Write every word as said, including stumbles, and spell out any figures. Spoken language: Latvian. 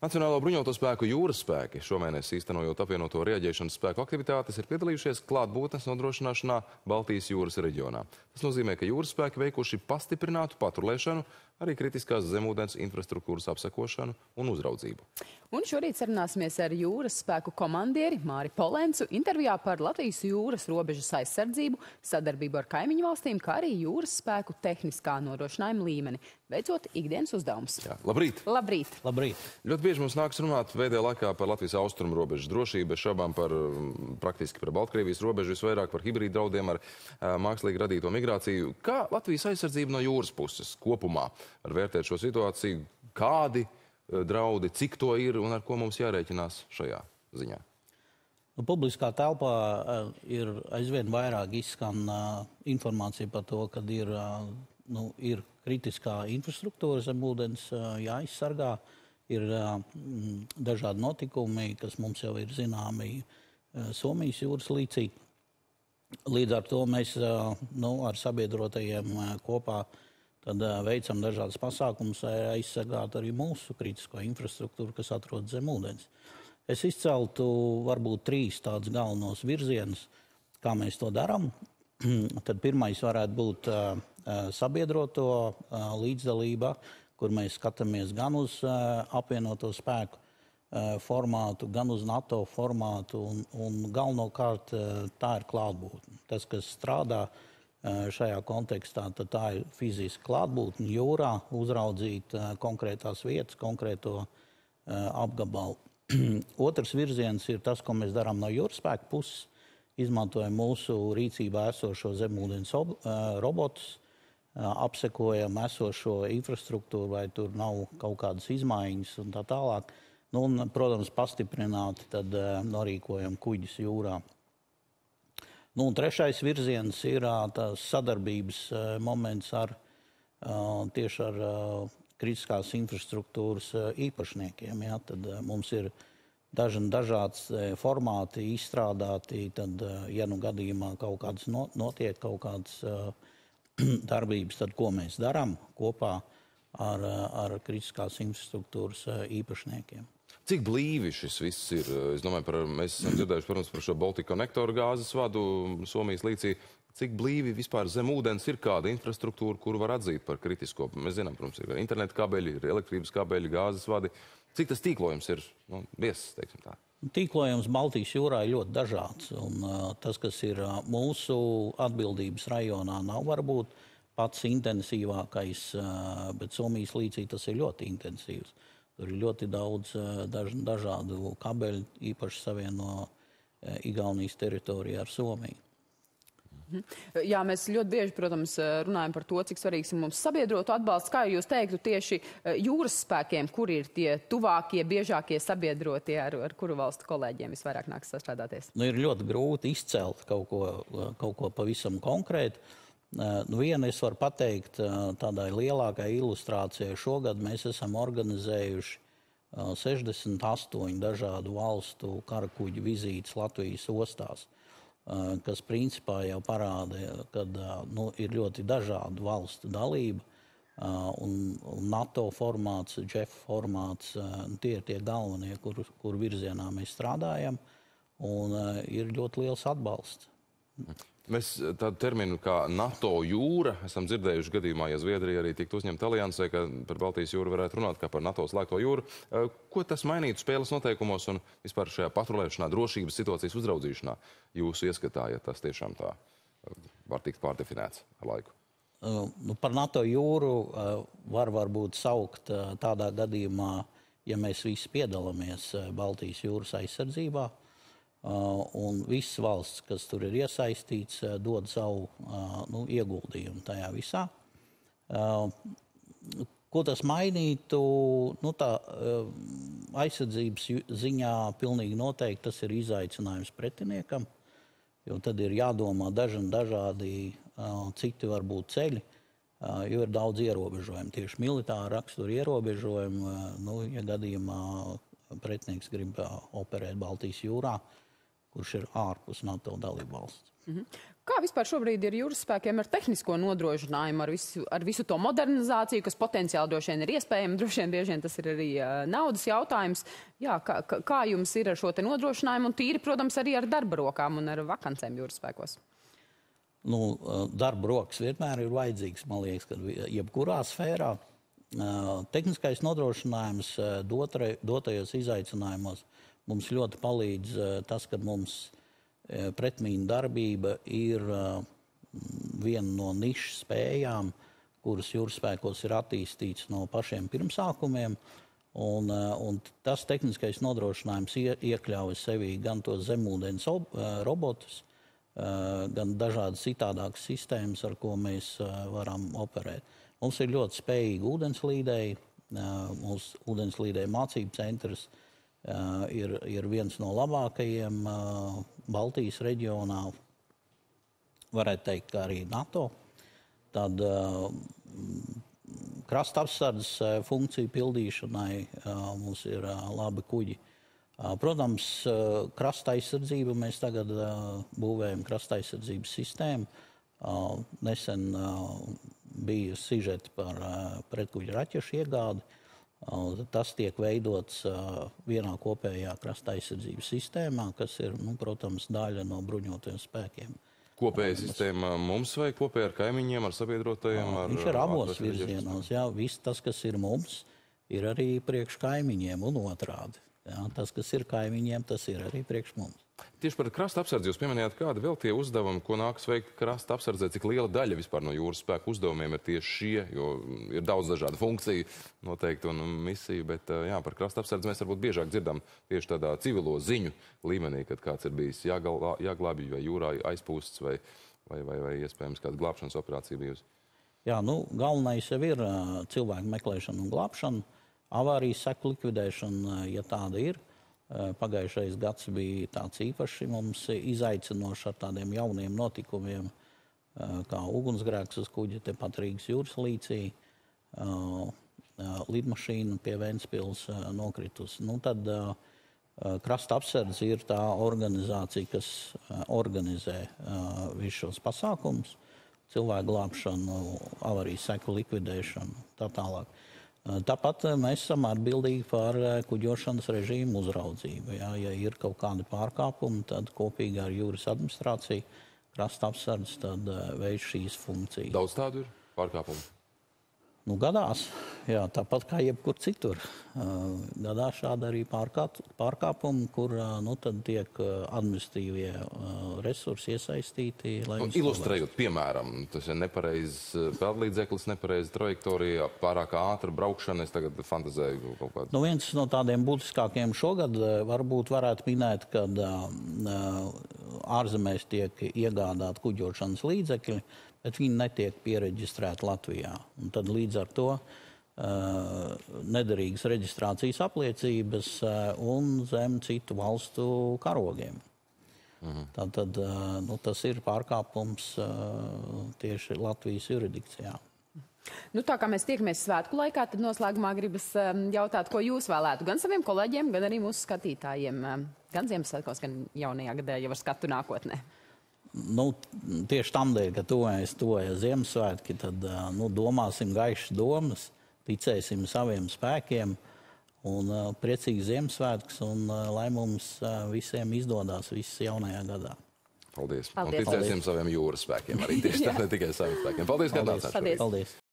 Nacionālo bruņoto spēku jūras spēki šomēnes īstenojot apvienoto rieģēšanas spēku aktivitātes ir piedalījušies klātbūtnes nodrošināšanā Baltijas jūras reģionā. Tas nozīmē, ka jūras spēki veikuši pastiprinātu patrulēšanu, arī kritiskās zemūdens infrastruktūras apsekošanu un uzraudzību. Un šorīt sarunāsimies ar jūras spēku komandieri Māri Polencu intervijā par Latvijas jūras robežas aizsardzību, sadarbību ar kaimiņu valstīm, kā arī jūras spēku tehniskā nodrošinājuma līmeni, veicot ikdienas uzdevumus. Jā, labrīt! Labrīt! Labrīt! Ļoti bieži mums nāks runāt pēdējā laikā par Latvijas austrumu robežas drošību, bez šaubām par praktiski par Baltkrievijas robežu, visvairāk par hibrīdu draudiem ar uh, mākslīgi radīto migrāciju. Kā Latvijas aizsardzība no jūras puses kopumā var vērtēt šo situāciju? Kādi uh, draudi, cik to ir un ar ko mums jārēķinās šajā ziņā? Nu, publiskā telpā uh, ir aizvien vairāk izskan uh, informācija par to, kad ir, uh, nu, ir kritiskā infrastruktūra zem ūdens uh, jāizsargā. Ir uh, dažādi notikumi, kas mums jau ir zināmi uh, Somijas jūras līcī. Līdz ar to mēs uh, nu, ar sabiedrotajiem uh, kopā tad, uh, veicam dažādas pasākumus, lai aizsargātu arī mūsu kritisko infrastruktūru, kas atrodas zem ūdens. Es izceltu varbūt trīs tādus galvenos virzienus, kā mēs to darām. Tad pirmais varētu būt uh, sabiedroto uh, līdzdalība, kur mēs skatāmies gan uz uh, apvienoto spēku uh, formātu, gan uz NATO formātu, un, un galvenokārt uh, tā ir klātbūtne. Tas, kas strādā uh, šajā kontekstā, tad tā ir fiziska klātbūtne jūrā, uzraudzīt uh, konkrētās vietas, konkrēto uh, apgabalu. Otrs virziens ir tas, ko mēs darām no jūras spēka puses, izmantojam mūsu rīcībā esošo zemūdens uh, robotus, apsekojam esošo infrastruktūru, vai tur nav kaut kādas izmaiņas un tā tālāk. Nu, un, protams, pastiprināti tad norīkojam kuģis jūrā. Nu, un trešais virziens ir tās sadarbības moments ar tieši ar kritiskās infrastruktūras īpašniekiem. Ja? Tad mums ir daži dažāds formāti izstrādāti, tad, ja nu gadījumā kaut kādas notiek, kaut kādas darbības, tad ko mēs darām kopā ar, ar kritiskās infrastruktūras īpašniekiem. Cik blīvi šis viss ir? Es domāju, par, mēs esam dzirdējuši, protams, par šo Baltika konektoru gāzes vadu Somijas līcī. Cik blīvi vispār zem ūdens ir kāda infrastruktūra, kuru var atzīt par kritisko? Mēs zinām, protams, ir interneta kabeļi, ir elektrības kabeļi, gāzes vadi. Cik tas tīklojums ir? Nu, viesis, teiksim tā. Tīklojums Baltijas jūrā ir ļoti dažāds, un uh, tas, kas ir uh, mūsu atbildības rajonā, nav varbūt pats intensīvākais, uh, bet Somijas līcī tas ir ļoti intensīvs. Tur ir ļoti daudz uh, daž, dažādu kabeļu, īpaši savieno uh, Igaunijas teritoriju ar Somiju. Jā, mēs ļoti bieži, protams, runājam par to, cik svarīgs ir mums sabiedrotu atbalsts. Kā jūs teiktu tieši jūras spēkiem, kur ir tie tuvākie, biežākie sabiedrotie, ar, ar kuru valstu kolēģiem visvairāk nāks sastrādāties? Nu, ir ļoti grūti izcelt kaut ko, kaut ko pavisam konkrētu. Nu, vienu es varu pateikt tādai lielākai ilustrācijai. Šogad mēs esam organizējuši sešdesmit astoņu dažādu valstu karakuģu vizītes Latvijas ostās, kas principā jau parāda, ka nu, ir ļoti dažādu valstu dalība, un, un NATO formāts, J E F formāts, tie ir tie galvenie, kur, kur virzienā mēs strādājam, un ir ļoti liels atbalsts. Mēs tādu terminu kā NATO jūra esam dzirdējuši gadījumā, ja Zviedrija arī tiktu uzņemta aliansē, ka par Baltijas jūru varētu runāt kā par NATO slēgto jūru. Ko tas mainītu spēles noteikumos un vispār šajā patrulēšanā, drošības situācijas uzraudzīšanā jūsu ieskatā, ja tas tiešām tā var tikt pārdefinēts ar laiku? Nu, par NATO jūru var varbūt saukt tādā gadījumā, ja mēs visi piedalāmies Baltijas jūras aizsardzībā, Uh, un visas valsts, kas tur ir iesaistīts, uh, dod savu uh, nu, ieguldījumu tajā visā. Uh, ko tas mainītu? Nu, tā uh, aizsardzības ziņā pilnīgi noteikti tas ir izaicinājums pretiniekam, jo tad ir jādomā daži un dažādi uh, citi varbūt ceļi, uh, jo ir daudz ierobežojumu. Tieši militāra rakstura ierobežojumu, uh, nu, ja gadījumā pretinieks grib uh, operēt Baltijas jūrā, kurš ir ārpus NATO dalībvalsts. Mhm. Kā vispār šobrīd ir jūras spēkiem ar tehnisko nodrošinājumu, ar visu, ar visu to modernizāciju, kas potenciāli droši vien ir iespējama, droši vien, bieži vien tas ir arī uh, naudas jautājums. Jā, kā, kā jums ir ar šo te nodrošinājumu un tīri, protams, arī ar darba rokām un ar vakancēm jūras spēkos? Nu, darba rokas vienmēr ir vajadzīgs, man liekas, kad jebkurā sfērā. Tehniskais nodrošinājums dotre, dotajos izaicinājumos mums ļoti palīdz tas, ka mums pretmīnu darbība ir viena no nišas spējām, kuras jūras spēkos ir attīstīts no pašiem pirmsākumiem. Un, un tas tehniskais nodrošinājums iekļauj sevī gan tos zemūdens robotus, gan dažādas citādākas sistēmas, ar ko mēs varam operēt. Mums ir ļoti spējīgi ūdenslīdēji. Mūsu ūdenslīdēju mācību centrs ir, ir viens no labākajiem Baltijas reģionā, varētu teikt, kā arī NATO. Tad krasta apsardzes funkciju pildīšanai mums ir labi kuģi. Protams, krasta aizsardzību mēs tagad būvējam krasta aizsardzības sistēmu. Nesen bija sižeti par pretkuģa raķešu iegādi. Tas tiek veidots vienā kopējā krasta aizsardzības sistēmā, kas ir, nu, protams, daļa no bruņotajiem spēkiem. Kopēja sistēma mums vai kopēja ar kaimiņiem, ar sabiedrotajiem? Ar, Viņš ir abos virzienos. Jā, viss tas, kas ir mums, ir arī priekš kaimiņiem un otrādi. Jā, tas, kas ir kaimiņiem, tas ir arī priekš mums. Tieši par krasta apsardzi jūs pieminējāt, kādi vēl tie uzdevumi, ko nākas veikt krasta apsardzē, cik liela daļa vispār no jūras spēku uzdevumiem ir tieši šie, jo ir daudz dažādu funkciju noteikti un misiju, bet jā, par krasta apsardzi mēs varbūt biežāk dzirdam tieši tādā civilo ziņu līmenī, kad kāds ir bijis jāgalā, jāglābj vai jūrā aizpūsts vai, vai, vai, vai iespējams kāda glābšanas operācija bijusi. Jā, nu, galvenais jau ir cilvēku meklēšana un glābšana, avārijas seku likvidēšana, ja tāda ir. Pagājušais gads bija tāds īpaši mums izaicinošs ar tādiem jauniem notikumiem, kā ugunsgrēks uz kuģa tepat Rīgas jūras līcī, lidmašīna pie Ventspils nokritus. Nu, tad krasta apsardze ir tā organizācija, kas organizē visus šos pasākumus, cilvēku glābšanu, avārijas seku likvidēšanu, tā tālāk. Tāpat mēs esam atbildīgi par kuģošanas režīmu uzraudzību. Jā, ja ir kaut kādi pārkāpumi, tad kopīgi ar jūras administrāciju, krasta apsardzi, tad veids šīs funkcijas. Daudz tādu ir pārkāpumu? Nu, gadās, jā, tāpat kā jebkur citur. Gadās šādi arī pārkāpumi, kur nu, tad tiek administratīvie resursi iesaistīti. Nu, ilustrējot, piemēram, tas ir nepareizs peldlīdzeklis, nepareiza trajektorija, pārāk ātra braukšana, es tagad fantazēju kaut kādu. Nu, viens no tādiem būtiskākiem šogad varbūt varētu minēt, kad ārzemēs tiek iegādāti kuģošanas līdzekļi, bet viņi netiek piereģistrēti Latvijā. Un tad līdz ar to uh, nederīgas reģistrācijas apliecības uh, un zem citu valstu karogiem. Mhm. Tātad uh, nu, tas ir pārkāpums uh, tieši Latvijas juridikcijā. Nu, tā kā mēs tiekamies svētku laikā, tad noslēgumā gribas um, jautāt, ko jūs vēlētu gan saviem kolēģiem, gan arī mūsu skatītājiem. Um, gan Ziemassvētkos, gan jaunajā gadā jau ar skatu nākotnē. Nu, tieši tam dēļ, ka tuvojas tuvojas Ziemassvētki, tad nu, domāsim gaišas domas, ticēsim saviem spēkiem un uh, priecīgs Ziemassvētkus un uh, lai mums uh, visiem izdodās viss jaunajā gadā. Paldies. Paldies. Un ticēsim Paldies. saviem jūras spēkiem arī tieši tā, ne tikai saviem spēkiem. Paldies, ka nācāt šodien. Paldies.